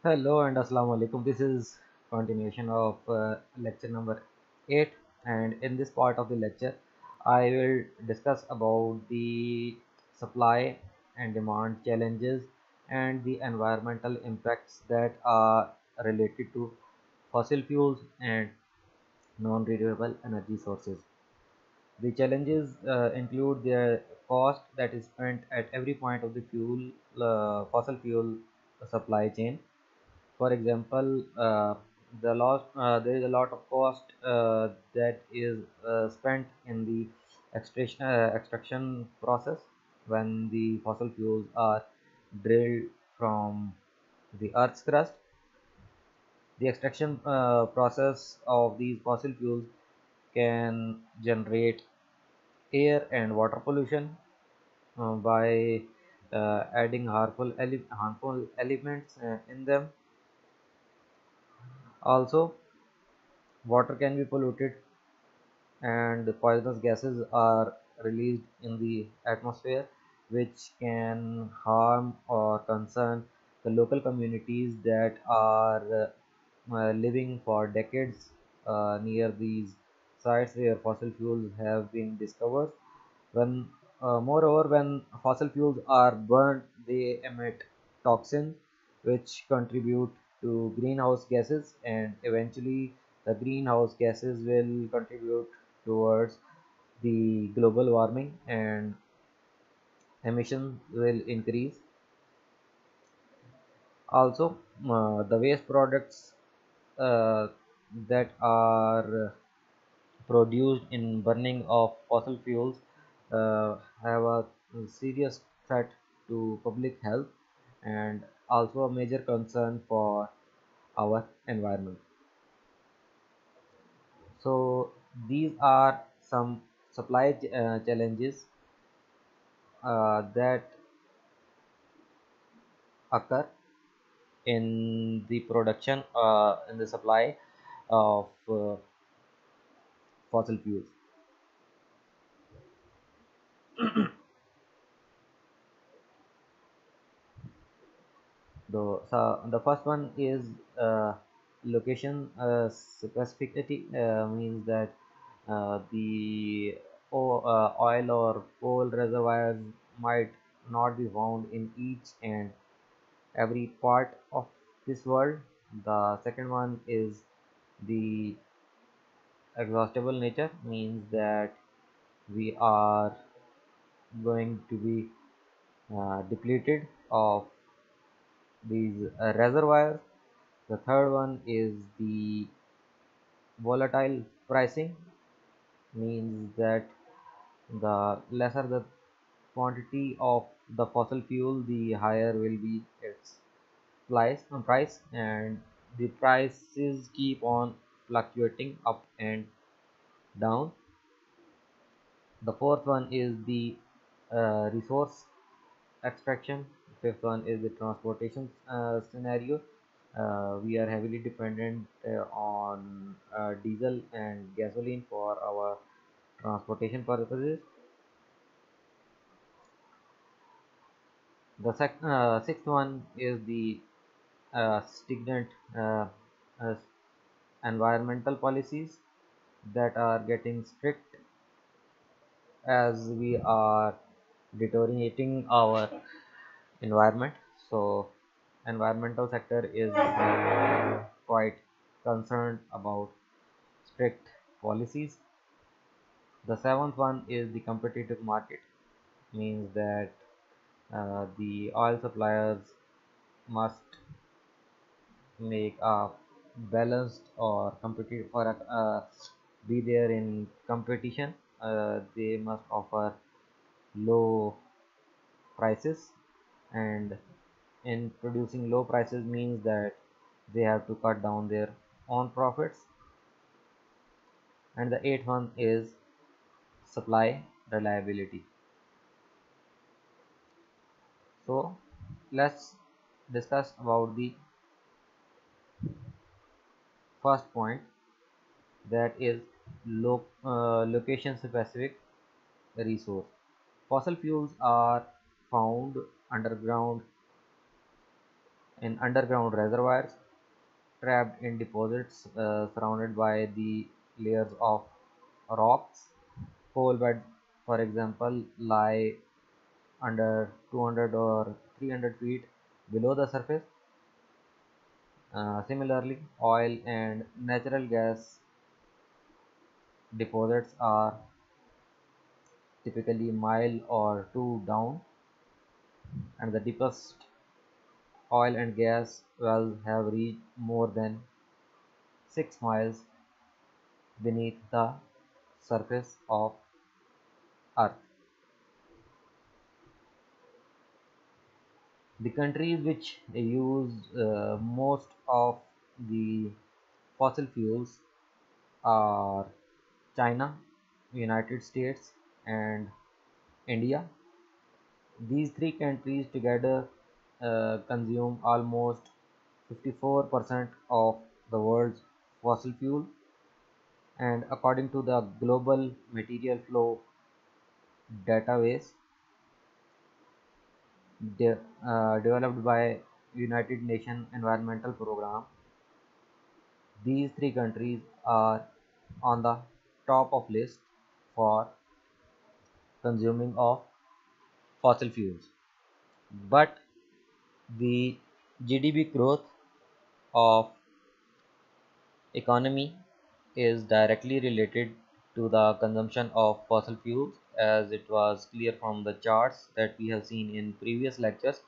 Hello and Assalamu alaikum. This is continuation of lecture number 8, and in this part of the lecture I will discuss about the supply and demand challenges and the environmental impacts that are related to fossil fuels and non-renewable energy sources. The challenges include their cost that is spent at every point of the fossil fuel supply chain. For example, there is a lot of cost that is spent in the extraction process when the fossil fuels are drilled from the earth's crust. The extraction process of these fossil fuels can generate air and water pollution by adding harmful elements in them. Also, water can be polluted and poisonous gases are released in the atmosphere, which can harm or concern the local communities that are living for decades near these sites where fossil fuels have been discovered. Moreover, when fossil fuels are burned, they emit toxins which contribute to greenhouse gases, and eventually the greenhouse gases will contribute towards the global warming and emissions will increase. Also, the waste products uh, that are produced in burning of fossil fuels have a serious threat to public health and also a major concern for our environment. So these are some challenges that occur in the production in the supply of fossil fuels. The first one is location specificity, means that the oil or coal reservoirs might not be found in each and every part of this world. The second one is the exhaustible nature, means that we are going to be depleted of these reservoirs. The third one is the volatile pricing, means that the lesser the quantity of the fossil fuel, the higher will be its price, and the prices keep on fluctuating up and down. The fourth one is the resource extraction. Fifth one is the transportation scenario. We are heavily dependent on diesel and gasoline for our transportation purposes. The sixth one is the stringent uh, environmental policies that are getting strict as we are deteriorating our environment. So environmental sector is quite concerned about strict policies. The seventh one is the competitive market, means that the oil suppliers must make a balanced or competitive or be there in competition. They must offer low prices, and in producing low prices means that they have to cut down their own profits. And the eighth one is supply reliability. So let's discuss about the first point, that is location specific resource. Fossil fuels are found underground in underground reservoirs, trapped in deposits surrounded by the layers of rocks. Coal beds, for example, lie under 200 or 300 feet below the surface. Similarly, oil and natural gas deposits are typically a mile or two down, and the deepest oil and gas wells have reached more than 6 miles beneath the surface of Earth. The countries which use most of the fossil fuels are China, United States, and India. These three countries together consume almost 54% of the world's fossil fuel, and according to the Global Material Flow database developed by United Nations Environmental Program, these three countries are on the top of list for consuming of fossil fuels. But the GDP growth of economy is directly related to the consumption of fossil fuels, as it was clear from the charts that we have seen in previous lectures.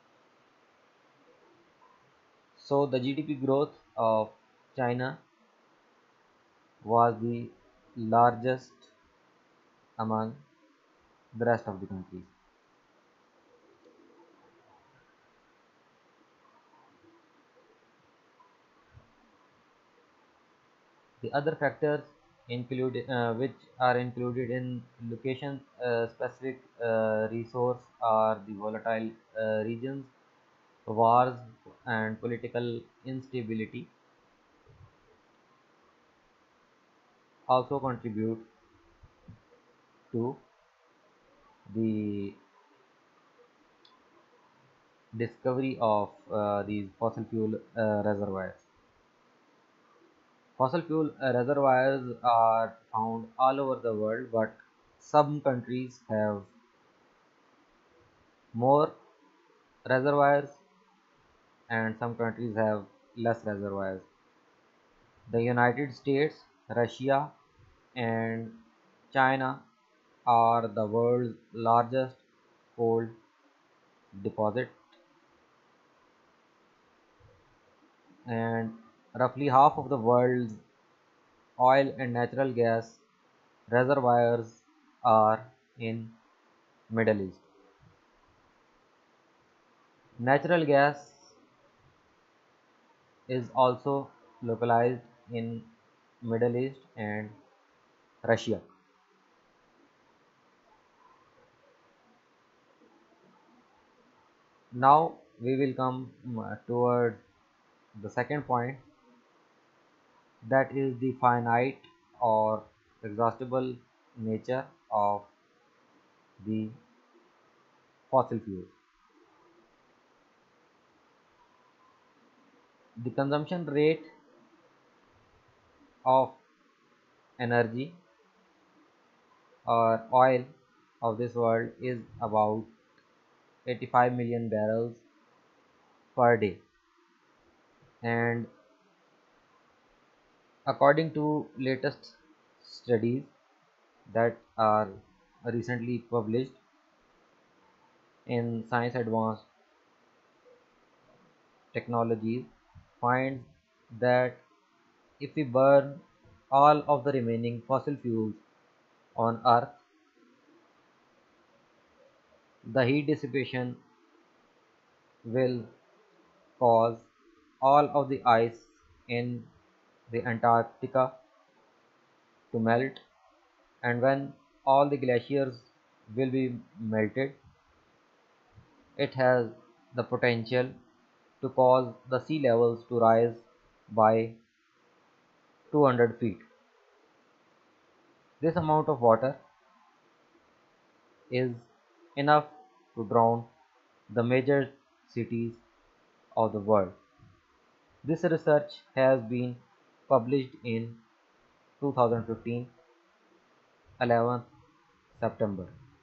So the GDP growth of China was the largest among the rest of the countries. The other factors include which are included in location specific resource are the volatile regions, wars and political instability also contribute to the discovery of these fossil fuel reservoirs. Fossil fuel reservoirs are found all over the world, but some countries have more reservoirs and some countries have less reservoirs. The United States, Russia, and China are the world's largest coal deposit, and roughly half of the world's oil and natural gas reservoirs are in Middle East. Natural gas is also localized in Middle East and Russia. Now we will come toward the second point, that is the finite or exhaustible nature of the fossil fuels. The consumption rate of energy or oil of this world is about 85 million barrels per day, and according to latest studies that are recently published in Science Advanced Technologies, finds that if we burn all of the remaining fossil fuels on Earth, the heat dissipation will cause all of the ice in the Antarctica to melt, and when all the glaciers will be melted, it has the potential to cause the sea levels to rise by 200 feet. This amount of water is enough to drown the major cities of the world. This research has been published in 2015, 11th September.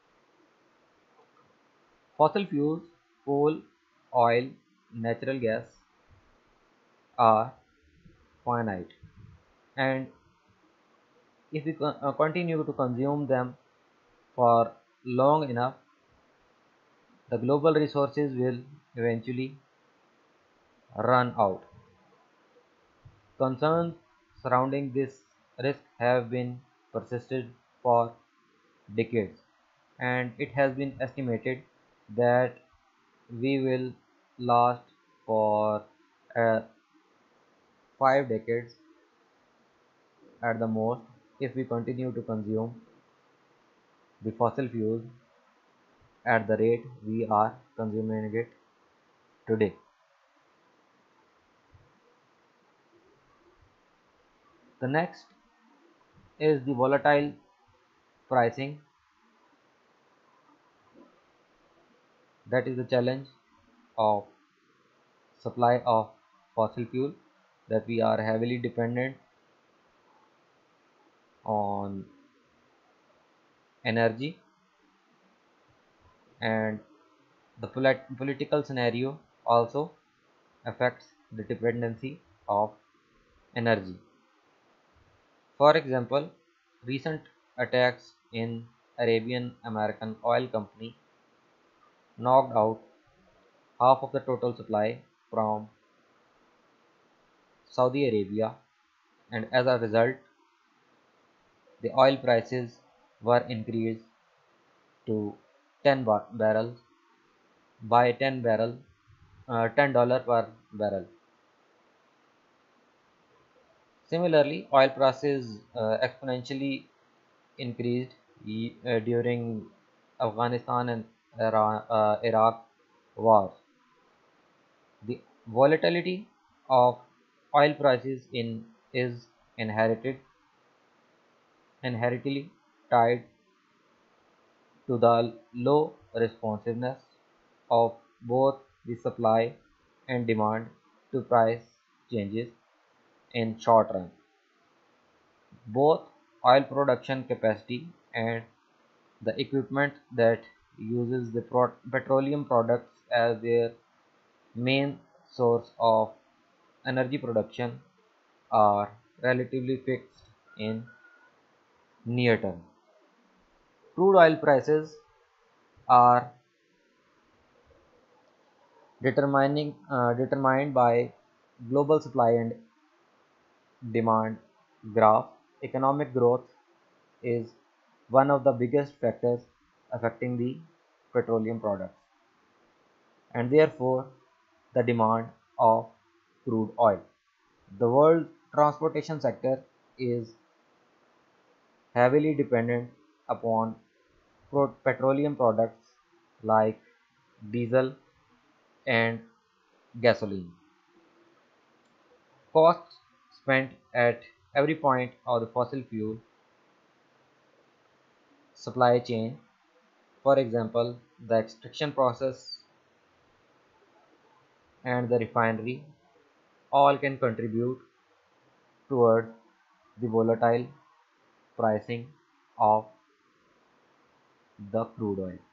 Fossil fuels, coal, oil, natural gas are finite, and if we continue to consume them for long enough, the global resources will eventually run out. Concerns surrounding this risk have been persisted for decades, and it has been estimated that we will last for uh, 5 decades at the most if we continue to consume the fossil fuels at the rate we are consuming it today. The next is the volatile pricing, that is the challenge of supply of fossil fuel, that we are heavily dependent on energy, and the political scenario also affects the dependency of energy. For example, recent attacks in Arabian American Oil Company knocked out half of the total supply from Saudi Arabia, and as a result, the oil prices were increased to 10 barrels by 10 barrel $10 per barrel. Similarly, oil prices exponentially increased during Afghanistan and Iraq wars. The volatility of oil prices in is inherently tied to the low responsiveness of both the supply and demand to price changes in short run. Both oil production capacity and the equipment that uses the petroleum products as their main source of energy production are relatively fixed in near term. Crude oil prices are determined by global supply and demand graph. Economic growth is one of the biggest factors affecting the petroleum products, and therefore the demand of crude oil. The world transportation sector is heavily dependent upon petroleum products like diesel and gasoline. Costs spent at every point of the fossil fuel supply chain, for example, the extraction process and the refinery, all can contribute towards the volatile pricing of the crude oil.